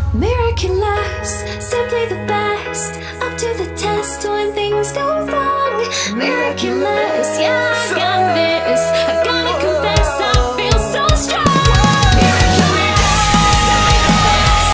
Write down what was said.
Miraculous, simply the best. Up to the test when things go wrong. Miraculous,